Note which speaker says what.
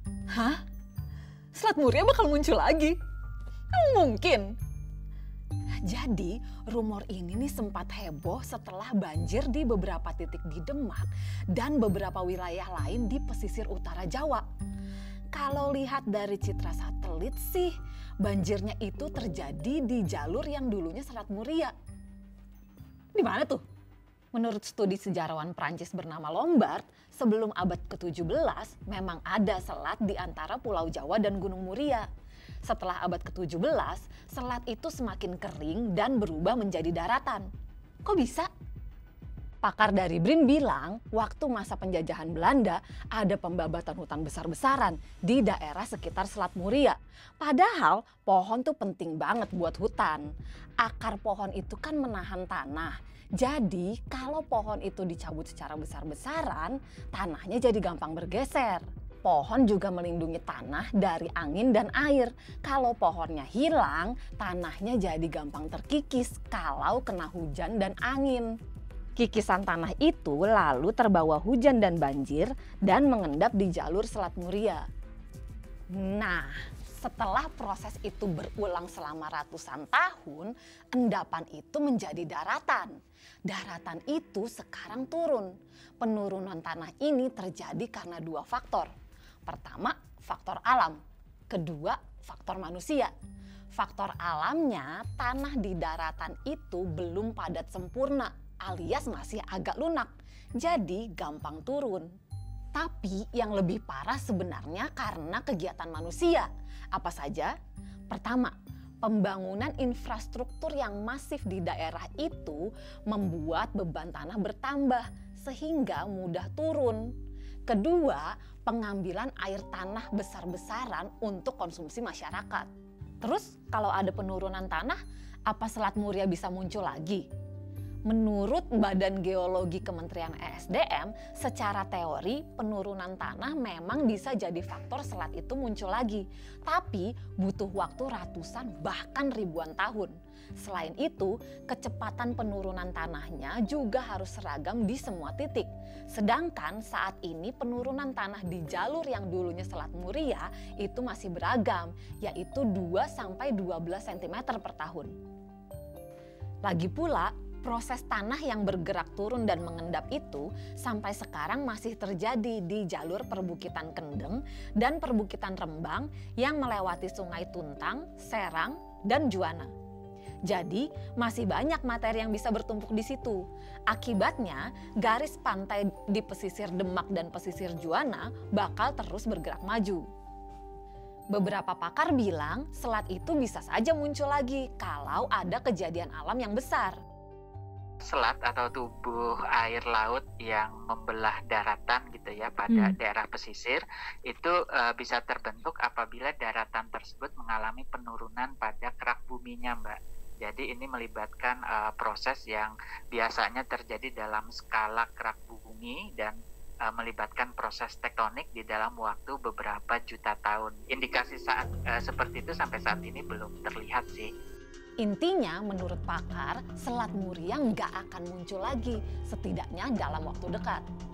Speaker 1: Hah? Selat Muria bakal muncul lagi? Emang mungkin? Jadi rumor ini nih sempat heboh setelah banjir di beberapa titik di Demak dan beberapa wilayah lain di pesisir utara Jawa. Kalau lihat dari citra satelit sih, banjirnya itu terjadi di jalur yang dulunya Selat Muria. Di mana tuh? Menurut studi sejarawan Prancis bernama Lombard, sebelum abad ke-17 memang ada selat di antara Pulau Jawa dan Gunung Muria. Setelah abad ke-17, selat itu semakin kering dan berubah menjadi daratan. Kok bisa? Pakar dari BRIN bilang, waktu masa penjajahan Belanda ada pembabatan hutan besar-besaran di daerah sekitar Selat Muria. Padahal pohon tuh penting banget buat hutan. Akar pohon itu kan menahan tanah. Jadi kalau pohon itu dicabut secara besar-besaran, tanahnya jadi gampang bergeser. Pohon juga melindungi tanah dari angin dan air. Kalau pohonnya hilang, tanahnya jadi gampang terkikis kalau kena hujan dan angin. Kikisan tanah itu lalu terbawa hujan dan banjir dan mengendap di jalur Selat Muria. Nah, setelah proses itu berulang selama ratusan tahun, endapan itu menjadi daratan. Daratan itu sekarang turun. Penurunan tanah ini terjadi karena dua faktor. Pertama, faktor alam. Kedua, faktor manusia. Faktor alamnya, tanah di daratan itu belum padat sempurna alias masih agak lunak. Jadi gampang turun. Tapi yang lebih parah sebenarnya karena kegiatan manusia. Apa saja? Pertama, pembangunan infrastruktur yang masif di daerah itu membuat beban tanah bertambah sehingga mudah turun. Kedua, pengambilan air tanah besar-besaran untuk konsumsi masyarakat. Terus kalau ada penurunan tanah, apa Selat Muria bisa muncul lagi? Menurut Badan Geologi Kementerian ESDM, secara teori penurunan tanah memang bisa jadi faktor selat itu muncul lagi. Tapi butuh waktu ratusan bahkan ribuan tahun. Selain itu, kecepatan penurunan tanahnya juga harus seragam di semua titik. Sedangkan saat ini penurunan tanah di jalur yang dulunya Selat Muria itu masih beragam, yaitu 2-12 cm per tahun. Lagi pula, proses tanah yang bergerak turun dan mengendap itu sampai sekarang masih terjadi di jalur perbukitan Kendeng dan perbukitan Rembang yang melewati Sungai Tuntang, Serang, dan Juwana. Jadi masih banyak materi yang bisa bertumpuk di situ. Akibatnya garis pantai di pesisir Demak dan pesisir Juwana bakal terus bergerak maju. Beberapa pakar bilang selat itu bisa saja muncul lagi kalau ada kejadian alam yang besar.
Speaker 2: Selat atau tubuh air laut yang membelah daratan gitu ya pada daerah pesisir itu bisa terbentuk apabila daratan tersebut mengalami penurunan pada kerak buminya, Mbak. Jadi ini melibatkan proses yang biasanya terjadi dalam skala kerak bumi dan melibatkan proses tektonik di dalam waktu beberapa juta tahun. Indikasi saat seperti itu sampai saat ini belum terlihat sih.
Speaker 1: Intinya menurut pakar, Selat Muria nggak akan muncul lagi, setidaknya dalam waktu dekat.